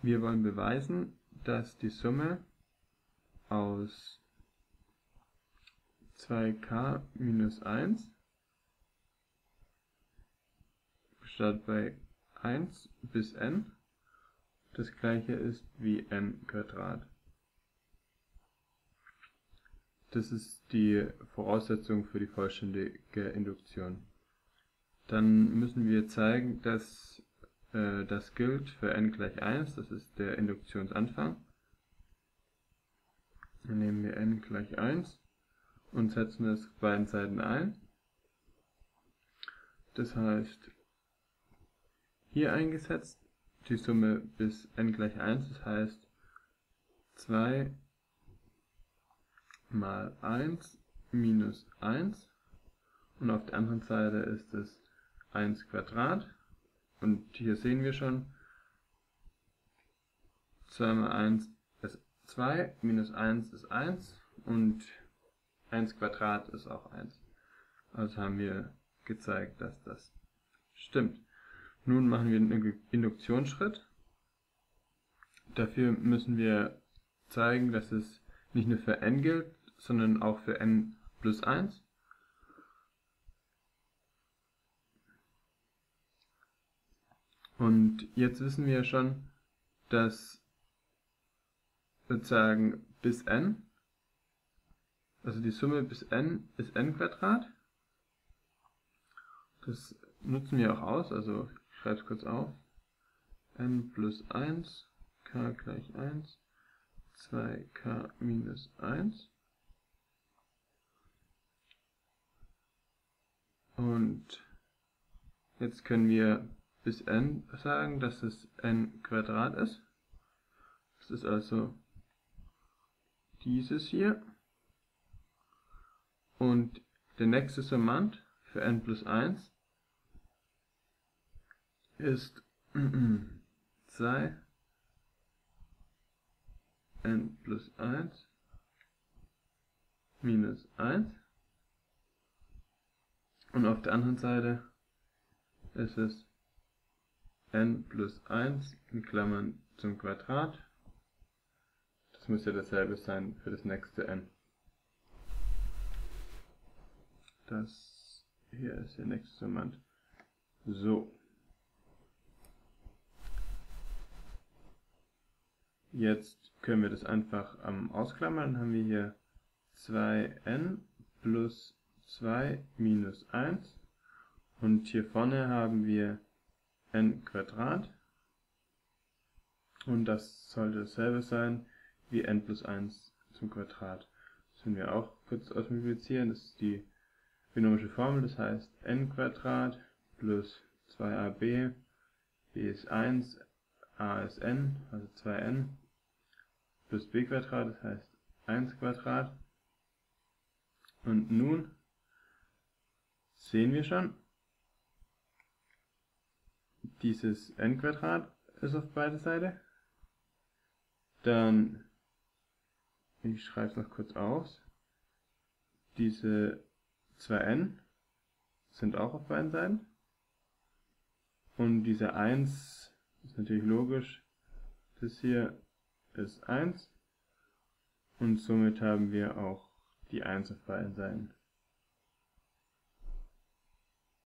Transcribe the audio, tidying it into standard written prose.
Wir wollen beweisen, dass die Summe aus 2k minus 1 statt bei 1 bis n das gleiche ist wie n². Das ist die Voraussetzung für die vollständige Induktion. Dann müssen wir zeigen, dass das gilt für n gleich 1, das ist der Induktionsanfang. Dann nehmen wir n gleich 1 und setzen es auf beiden Seiten ein. Das heißt, hier eingesetzt die Summe bis n gleich 1, das heißt 2 mal 1 minus 1 und auf der anderen Seite ist es 1². Und hier sehen wir schon, 2 mal 1 ist 2, minus 1 ist 1 und 1² ist auch 1. Also haben wir gezeigt, dass das stimmt. Nun machen wir einen Induktionsschritt. Dafür müssen wir zeigen, dass es nicht nur für n gilt, sondern auch für n plus 1. Und jetzt wissen wir schon, dass sozusagen bis n, also die Summe bis n ist n². Das nutzen wir auch aus, also ich schreibe es kurz auf. n plus 1, k gleich 1, 2k minus 1. Und jetzt können wir bis n sagen, dass es n² ist. Das ist also dieses hier. Und der nächste Summand für n plus 1 ist 2 n plus 1 minus 1. Und auf der anderen Seite ist es n plus 1 in Klammern zum Quadrat. Das muss ja dasselbe sein für das nächste n. Das hier ist der nächste Summand. So. Jetzt können wir das einfach ausklammern. Dann haben wir hier 2n plus 2 minus 1. Und hier vorne haben wir n². Und das sollte dasselbe sein wie n plus 1 zum Quadrat. Das können wir auch kurz ausmultiplizieren. Das ist die binomische Formel, das heißt n² plus 2ab, b ist 1, a ist n, also 2n, plus b², das heißt 1². Und nun sehen wir schon, dieses n² ist auf beide Seiten. Dann, ich schreibe es noch kurz aus, diese 2n sind auch auf beiden Seiten. Und diese 1 ist natürlich logisch, das hier ist 1 und somit haben wir auch die 1 auf beiden Seiten.